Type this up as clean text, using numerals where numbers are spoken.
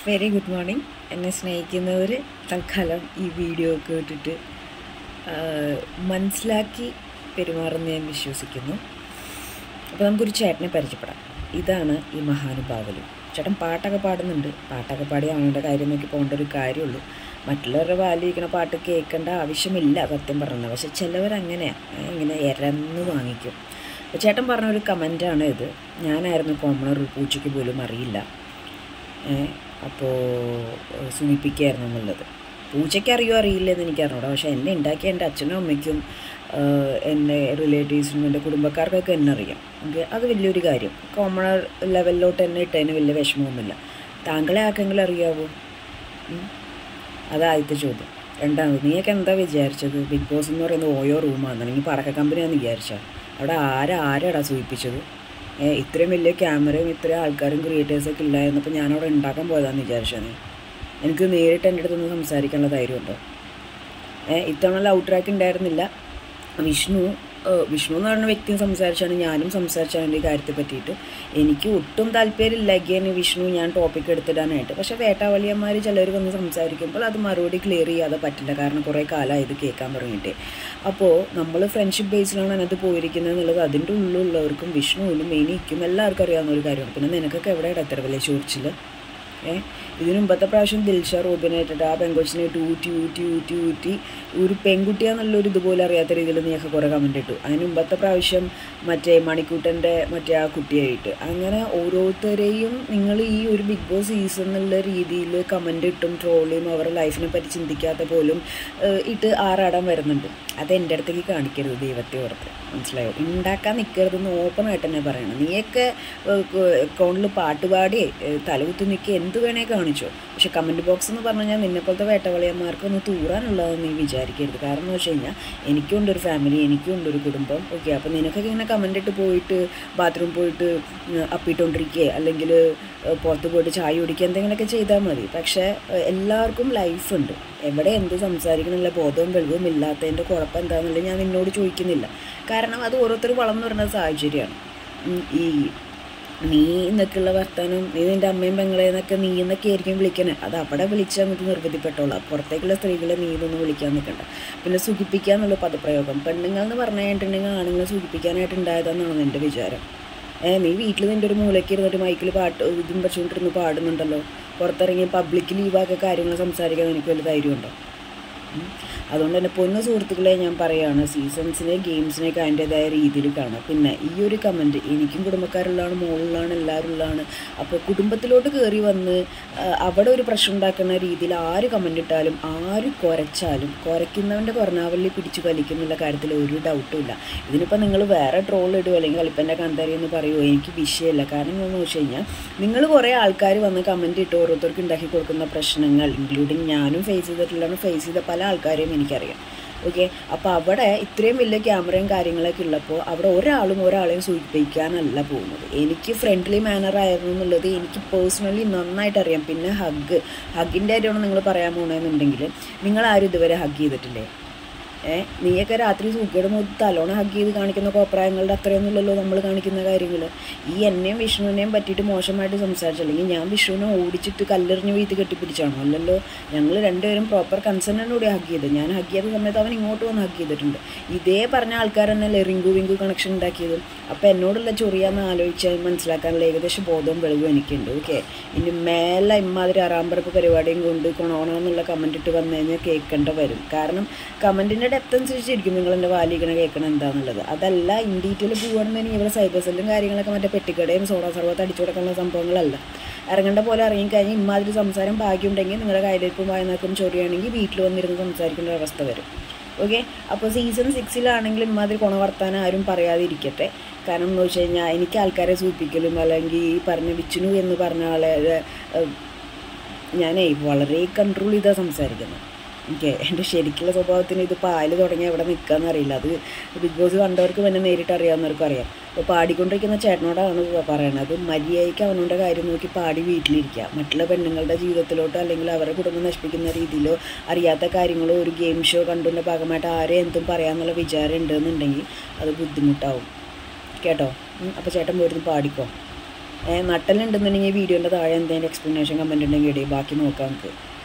Very good morning. എന്നെ സ്നേഹിക്കുന്നവർ തൽക്കാലം ഈ വീഡിയോ കേട്ടിട്ട് മനസ്സിലാക്കി പെരുമാറുമെന്ന് ഞാൻ വിശ്വസിക്കുന്നു. അപ്പോൾ നമുക്കൊരു ചേട്ടനെ പരിചയപ്പെടാം. ഇതാണ് ഈ മഹാനുഭാവലു. ചേട്ടൻ പാട്ടൊക്കെ പാടുന്നുണ്ട്. പാട്ടൊക്കെ പാടി അവനുടെ കാര്യം നോക്കി പോകേണ്ട ഒരു കാര്യമുള്ളൂ. മറ്റുള്ളവരുടെ വാലിരിക്കുന്ന പാട്ട് കേൾക്കേണ്ട ആവശ്യമില്ല സത്യം പറഞ്ഞത്. പക്ഷെ ചിലവരങ്ങനെയാണ്, ഇങ്ങനെ ഇരന്ന് വാങ്ങിക്കും. അപ്പോൾ ചേട്ടൻ പറഞ്ഞൊരു കമൻറ്റാണ് ഇത്. ഞാനായിരുന്നു കോമണർ, ഒരു പൂച്ചയ്ക്ക് പോലും അറിയില്ല, അപ്പോൾ സൂചിപ്പിക്കുകയായിരുന്നു എന്നുള്ളത്. പൂച്ചയ്ക്ക് അറിയില്ല എന്ന് എനിക്കറിഞ്ഞൂടാ. പക്ഷേ എന്നെ ഉണ്ടാക്കിയ എൻ്റെ അച്ഛനും അമ്മയ്ക്കും എൻ്റെ റിലേറ്റീവ്സിനും എൻ്റെ കുടുംബക്കാർക്കൊക്കെ എന്നെ അറിയാം. ഓക്കെ, അത് വലിയൊരു കാര്യം. കോമണർ ലെവലിലോട്ട് എന്നെ ഇട്ടതിന് വലിയ വിഷമമൊന്നുമില്ല. താങ്കളെ ആർക്കെങ്കിലും അറിയാവോ? അതാദ്യത്തെ ചോദ്യം. രണ്ടാമത്, നീയൊക്കെ എന്താ വിചാരിച്ചത്? ബിഗ് ബോസ് എന്ന് പറയുന്നത് ഓയോ റൂമാണ്, അല്ലെങ്കിൽ പടക്ക കമ്പനിയാണെന്ന് വിചാരിച്ചാൽ? അവിടെ ആരാടാ സൂചിപ്പിച്ചത്? ഇത്രയും വലിയ ക്യാമറയും ഇത്രയും ആൾക്കാരും ക്രിയേറ്റേഴ്സൊക്കെ ഇല്ലായിരുന്നപ്പോൾ ഞാനവിടെ ഉണ്ടാക്കാൻ പോയതാണെന്ന് വിചാരിച്ചാൽ എനിക്ക് നേരിട്ട് എൻ്റെ അടുത്തൊന്ന് സംസാരിക്കാനുള്ള ധൈര്യമുണ്ടോ? ഇത്തവണ ലവ് ട്രാക്ക് ഉണ്ടായിരുന്നില്ല. വിഷ്ണു എന്ന് പറഞ്ഞ വ്യക്തിയും സംസാരിച്ചാണ്, ഞാനും സംസാരിച്ചാണ് എൻ്റെ കാര്യത്തെ പറ്റിയിട്ട്. എനിക്ക് ഒട്ടും താല്പര്യമില്ല അഗൈൻ വിഷ്ണു ഞാൻ ടോപ്പിക്ക് എടുത്തിടാനായിട്ട്. പക്ഷേ വേട്ടാവളിയന്മാർ ചിലർ വന്ന് സംസാരിക്കുമ്പോൾ അത് മറുപടി ക്ലിയർ ചെയ്യാതെ പറ്റില്ല. കാരണം കുറേ കാലമായി ഇത് കേൾക്കാൻ തുടങ്ങിയിട്ട്. അപ്പോൾ നമ്മൾ ഫ്രണ്ട്ഷിപ്പ് ബേസിലാണ് അതിനകത്ത് പോയിരിക്കുന്നത് എന്നുള്ളത് അതിൻ്റെ ഉള്ളിലുള്ളവർക്കും വിഷ്ണുവിനും എനിക്കും എല്ലാവർക്കും അറിയാവുന്ന ഒരു കാര്യമാണ്. പിന്നെ നിനക്കൊക്കെ എവിടെയാണ് എത്ര വലിയ ചൊറിച്ചിൽ? ഇതിന് മുമ്പത്തെ പ്രാവശ്യം ദിൽഷ റോബിനായിട്ടിട്ട് ആ പെൺകൊച്ചിനെ ഊറ്റി ഒരു പെൺകുട്ടിയാന്നുള്ളൊരു ഇതുപോലെ അറിയാത്ത രീതിയിൽ നീയൊക്കെ കുറേ കമൻറ്റ് ഇട്ടു. അതിന് മുമ്പത്തെ പ്രാവശ്യം മറ്റേ മണിക്കൂട്ടൻ്റെ ആ കുട്ടിയായിട്ട്. അങ്ങനെ ഓരോരുത്തരെയും നിങ്ങൾ ഈ ഒരു ബിഗ് ബോസ് സീസൺ എന്നുള്ള രീതിയിൽ കമൻറ്റ് ഇട്ടും ട്രോളിയും അവരുടെ ലൈഫിനെ പറ്റി ചിന്തിക്കാത്ത പോലും ഇട്ട് ആറാടാൻ വരുന്നുണ്ട്. അത് എൻ്റെ അടുത്തേക്ക് കാണിക്കരുത്, ദൈവത്തെ ഓർത്ത്. മനസ്സിലായോ? ഉണ്ടാക്കാൻ നിൽക്കരുതെന്ന് ഓപ്പണായിട്ട് തന്നെ പറയണം. നീയൊക്കെ അക്കൗണ്ടിൽ പാട്ടുപാടി തലകുത്തി നിൽക്കുക എന്ത് വേണേ കാണിച്ചോ. പക്ഷെ കമൻറ്റ് ബോക്സ് എന്ന് പറഞ്ഞു കഴിഞ്ഞാൽ നിന്നെപ്പോലത്തെ വേട്ടവളിയന്മാർക്കൊന്ന് തൂറാനുള്ളതെന്ന് നീ വിചാരിക്കരുത്. കാരണം എന്ന് വെച്ച് കഴിഞ്ഞാൽ എനിക്കുണ്ടൊരു ഫാമിലി, എനിക്കുണ്ടൊരു കുടുംബം. ഓക്കെ, അപ്പോൾ നിനക്കൊക്കെ ഇങ്ങനെ കമൻ്റ് ഇട്ട് പോയിട്ട് ബാത്റൂം പോയിട്ട് അപ്പിട്ടുകൊണ്ടിരിക്കുക, അല്ലെങ്കിൽ പുറത്ത് പോയിട്ട് ചായ കുടിക്കുക, എന്തെങ്കിലുമൊക്കെ ചെയ്താൽ മതി. പക്ഷേ എല്ലാവർക്കും ലൈഫുണ്ട്. എവിടെ എന്ത് സംസാരിക്കണമെന്നുള്ള ബോധവും വെളിവും ഇല്ലാത്തതിൻ്റെ കുഴപ്പം എന്താണെന്നുള്ളത് ഞാൻ നിന്നോട് ചോദിക്കുന്നില്ല. കാരണം അത് ഓരോരുത്തർ വളർന്നു വരുന്ന സാഹചര്യമാണ്. ഈ നീ എന്നൊക്കെയുള്ള വർത്താനം, നീ നിൻ്റെ അമ്മയും പെങ്ങളെന്നൊക്കെ നീ എന്നൊക്കെ ആയിരിക്കും വിളിക്കണേ. അത് അവിടെ വിളിച്ചാൽ നമുക്ക് നിർബന്ധിപ്പെട്ടോളാം. പുറത്തേക്കുള്ള സ്ത്രീകളെ നീ ഇതൊന്നും വിളിക്കാൻ നിൽക്കണ്ട. പിന്നെ സുഖിപ്പിക്കുക എന്നുള്ള പദപ്രയോഗം പെണ്ണുങ്ങൾ എന്ന് പറഞ്ഞു കഴിഞ്ഞിട്ടുണ്ടെങ്കിൽ ആണുങ്ങളെ സൂചിപ്പിക്കാനായിട്ട് ഉണ്ടായതെന്നാണ് എൻ്റെ വിചാരം. നീ വീട്ടിൽ നിൻ്റെ ഒരു മൂലയ്ക്ക് ഇരുന്നിട്ട് മൈക്കിൽ പാട്ട് ഇതും വെച്ചുകൊണ്ടിരുന്ന് പാടുന്നുണ്ടല്ലോ. പുറത്തിറങ്ങി പബ്ലിക് ലീവാക്കെ കാര്യങ്ങൾ സംസാരിക്കാൻ എനിക്ക് വലിയ ധൈര്യമുണ്ടോ? അതുകൊണ്ട് തന്നെ പൊന്ന സുഹൃത്തുക്കളെ ഞാൻ പറയുകയാണ്, സീസൺസിനെ ഗെയിംസിനെയൊക്കെ അതിൻ്റേതായ രീതിയിൽ കാണാം. പിന്നെ ഈ ഒരു കമൻറ്റ്, എനിക്കും കുടുംബക്കാരുള്ളതാണ്, മോളിലാണ്, എല്ലാവരും ഉള്ളതാണ്. അപ്പോൾ കുടുംബത്തിലോട്ട് കയറി വന്ന് അവിടെ ഒരു പ്രശ്നം ഉണ്ടാക്കുന്ന രീതിയിൽ ആര് കമൻ്റ് ഇട്ടാലും ആര് കുരച്ചാലും കുരയ്ക്കുന്നവൻ്റെ കൊറനാവല്ലി പിടിച്ചു വലിക്കുന്നുള്ള കാര്യത്തിൽ ഒരു ഡൗട്ടും ഇല്ല. ഇതിനിപ്പോൾ നിങ്ങൾ വേറെ ട്രോൾ ഇടുമോ അല്ലെങ്കിൽ കളിപ്പൻ്റെ കാന്താരി എന്ന് പറയുമോ, എനിക്ക് വിഷയമല്ല. കാരണം എന്താണെന്ന് വെച്ച് കഴിഞ്ഞാൽ നിങ്ങൾ കുറേ ആൾക്കാർ വന്ന് കമൻറ്റ് ഇട്ട് ഓരോരുത്തർക്ക് ഉണ്ടാക്കി കൊടുക്കുന്ന പ്രശ്നങ്ങൾ, ഇൻക്ലൂഡിങ് ഞാനും ഫേസ് ചെയ്ത പല ആൾക്കാരെയും എനിക്കറിയാം. ഓക്കെ, അപ്പോൾ അവിടെ ഇത്രയും വലിയ ക്യാമറയും കാര്യങ്ങളൊക്കെ ഉള്ളപ്പോൾ അവിടെ ഒരാളെയും സൂചിപ്പിക്കാനല്ല പോകുന്നത്. എനിക്ക് ഫ്രണ്ട്ലി മാനർ ആയിരുന്നു എന്നുള്ളത് എനിക്ക് പേഴ്സണലി നന്നായിട്ട് അറിയാം. പിന്നെ ഹഗ്ഗിൻ്റെ കാര്യമാണ് നിങ്ങൾ പറയാൻ പോകണമെന്നുണ്ടെങ്കിൽ, നിങ്ങളാരും ഇതുവരെ ഹഗ് ചെയ്തിട്ടില്ലേ? നീയൊക്കെ രാത്രി സൂക്കേട് മുതൽ തലോണ ഹഗ് ചെയ്ത് കാണിക്കുന്ന കോപ്രായങ്ങളുടെ അത്രയൊന്നുമില്ലല്ലോ നമ്മൾ കാണിക്കുന്ന കാര്യങ്ങൾ. ഈ എന്നെയും വിഷ്ണുവിനെയും പറ്റിയിട്ട് മോശമായിട്ട് സംസാരിച്ചല്ലെങ്കിൽ ഞാൻ വിഷ്ണുവിനെ ഓടിച്ചിട്ട് കല്ലെറിഞ്ഞ് വീഴ്ത്തി കെട്ടിപ്പിടിച്ചാണോ? അല്ലല്ലോ. ഞങ്ങൾ രണ്ടുപേരും പ്രോപ്പർ കൺസെൻറ്റോടെ ഹഗ് ചെയ്ത്. ഞാൻ ഹഗ് ചെയ്ത സമയത്ത് അവൻ ഇങ്ങോട്ട് വന്ന് ഹഗ് ചെയ്തിട്ടുണ്ട്. ഇതേ പറഞ്ഞ ആൾക്കാർ തന്നെയല്ലേ വിങ്കു കണക്ഷൻ ഉണ്ടാക്കിയത്. അപ്പോൾ എന്നോടുള്ള ചൊറിയാന്ന് ആലോചിച്ച് മനസ്സിലാക്കാനുള്ള ഏകദേശം ബോധവും വെളിവും എനിക്കുണ്ട്. ഓക്കെ, ഇനി മേലെ ഇമ്മാതിരി അറാമ്പറപ്പ് പരിപാടിയും കൊണ്ട് കൊണോണെന്നുള്ള കമൻറ്റ് ഇട്ട് വന്നു കഴിഞ്ഞാൽ കേൾക്കേണ്ട വരും. കാരണം കമൻറ്റിൻ്റെ ഡെപ്ത് അനുസരിച്ചിരിക്കും നിങ്ങൾ എൻ്റെ വാലിക്കണ കേൾക്കണം എന്താണെന്നുള്ളത്. അതല്ല ഇൻ ഡീറ്റെയിൽ പോവുകയാണെന്നുണ്ടെങ്കിൽ ഇവിടെ സൈബർ സെല്ലും കാര്യങ്ങളൊക്കെ മറ്റേ പെട്ടിക്കടയും സോഡാ സർവത്ത് അടിച്ചു കൊടുക്കാനുള്ള സംഭവങ്ങളല്ല. ഇറങ്ങേണ്ട പോലെ ഇറങ്ങിക്കഴിഞ്ഞാൽ ഇമ്മാതിരി സംസാരം ഭാഗ്യമുണ്ടെങ്കിൽ നിങ്ങളുടെ കയ്യിലേക്കും വായനാക്കും ചൊറിയാണെങ്കിൽ വീട്ടിൽ വന്നിരുന്ന് സംസാരിക്കേണ്ട ഒരവസ്ഥ വരും. ഓക്കെ, അപ്പോൾ സീസൺ 6 ഇമ്മാതിരി വർത്താനം ആരും പറയാതിരിക്കട്ടെ. കാരണം എന്ന് വെച്ച് കഴിഞ്ഞാൽ എനിക്ക് ആൾക്കാരെ സൂചിപ്പിക്കലും അല്ലെങ്കിൽ ഈ പറഞ്ഞ വിഷ്ണു എന്ന് പറഞ്ഞ ആളെ ഞാനേ വളരെ കൺട്രോൾ ചെയ്താൽ സംസാരിക്കുന്നത്. ഓക്കെ, എൻ്റെ ശരിക്കുള്ള സ്വഭാവത്തിന് ഇത് പാല് തുടങ്ങിയാൽ എവിടെ നിൽക്കാമെന്ന് അറിയില്ല. അത് ബിഗ് ബോസ് കണ്ടവർക്ക് പിന്നെ നേരിട്ട് അറിയാവുന്നവർക്കും അറിയാം. അപ്പോൾ പാടിക്കൊണ്ടിരിക്കുന്ന ചേട്ടനോടാണ് പറയണത്, മര്യാദയ്ക്ക് അവനോட കാര്യം നോക്കി പാടി വീട്ടിലിരിക്കുക. മറ്റുള്ള പെണ്ണുങ്ങളുടെ ജീവിതത്തിലോട്ടോ അല്ലെങ്കിൽ അവരുടെ കുടുംബം നശിപ്പിക്കുന്ന രീതിയിലോ അറിയാത്ത കാര്യങ്ങളോ ഒരു ഗെയിം ഷോ കണ്ടുള്ള ഭാഗമായിട്ട് ആരെയും എന്തും പറയാമെന്നുള്ള വിചാരം ഉണ്ടെന്നുണ്ടെങ്കിൽ അത് ബുദ്ധിമുട്ടാവും കേട്ടോ. അപ്പോൾ ചേട്ടൻ പോയിരുന്നു പാടിക്കോ. നട്ടലുണ്ടെന്നുണ്ടെങ്കിൽ വീഡിയോൻ്റെ താഴെ എന്തെങ്കിലും എക്സ്പ്ലനേഷൻ കമൻറ്റ് ഉണ്ടെങ്കിൽ ഇടയിൽ ബാക്കി നോക്കാം നമുക്ക്.